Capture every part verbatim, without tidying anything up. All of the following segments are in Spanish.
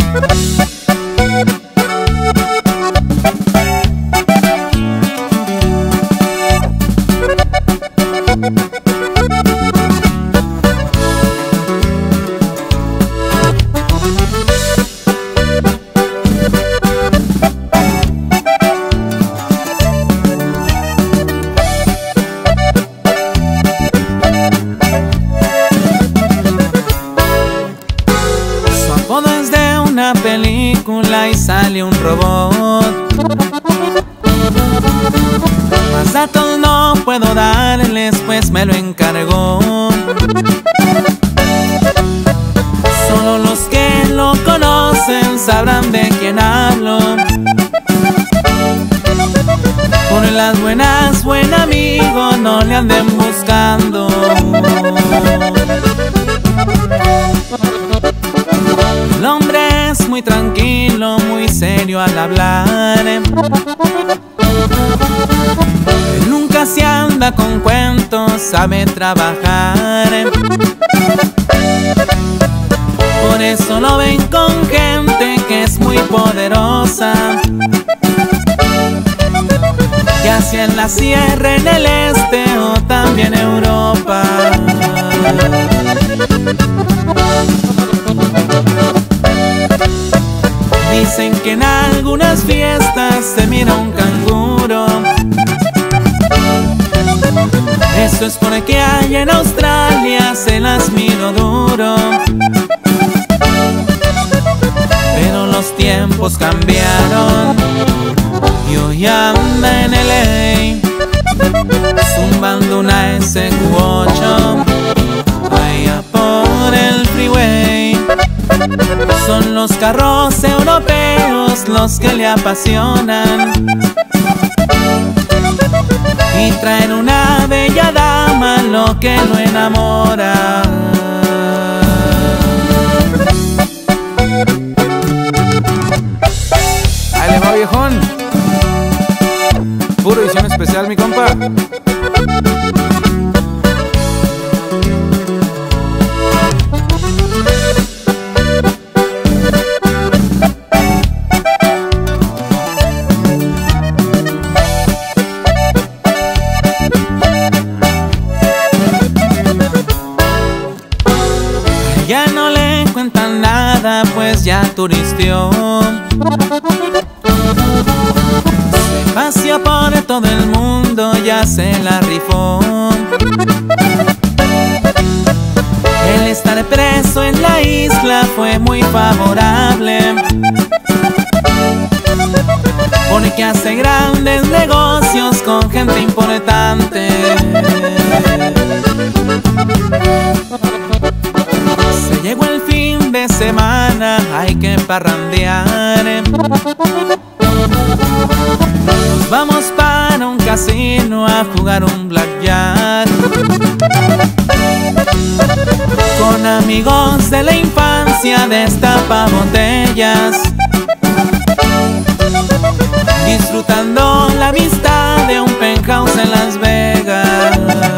Película y sale un robot. Más datos no puedo darles, pues me lo encargó. Solo los que lo conocen sabrán de quién hablo. Por las buenas, buen amigo, no le anden buscando. El hombre es muy tranquilo, muy serio al hablar. Él nunca se anda con cuentos, sabe trabajar. Por eso lo ven con gente que es muy poderosa, ya sea en la sierra, en el este o también Europa. Dicen que en algunas fiestas se mira un canguro. Eso es porque allá en Australia se las miró duro. Pero los tiempos cambiaron y hoy anda en L A zumbando una S Q ocho allá por el freeway. Son los carros europeos los que le apasionan y traen una bella dama lo que lo enamora. Ahí le va, viejón. Puro edición especial, mi compa. Ya no le cuentan nada, pues ya turisteó. Se paseó por todo el mundo, ya se la rifó. El estar preso en la isla fue muy favorable, porque hace grandes negocios con gente importante. Se llegó el fin de semana, hay que parrandear. Nos vamos para un casino a jugar un blackjack con amigos de la infancia, destapa botellas, disfrutando la amistad de un penthouse en Las Vegas.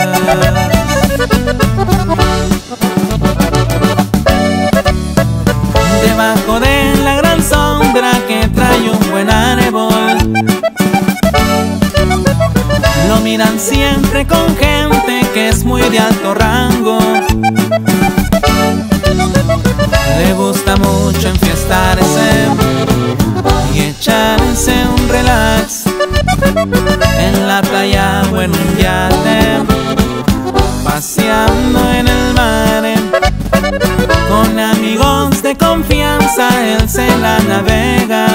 Debajo de la gran sombra que trae un buen árbol, lo miran siempre con gente que es muy de alto rango. Le gusta mucho enfiestarse y echarse un relax en la playa o en un yate, paseando en el mar. Con amigos de confianza él se la navega.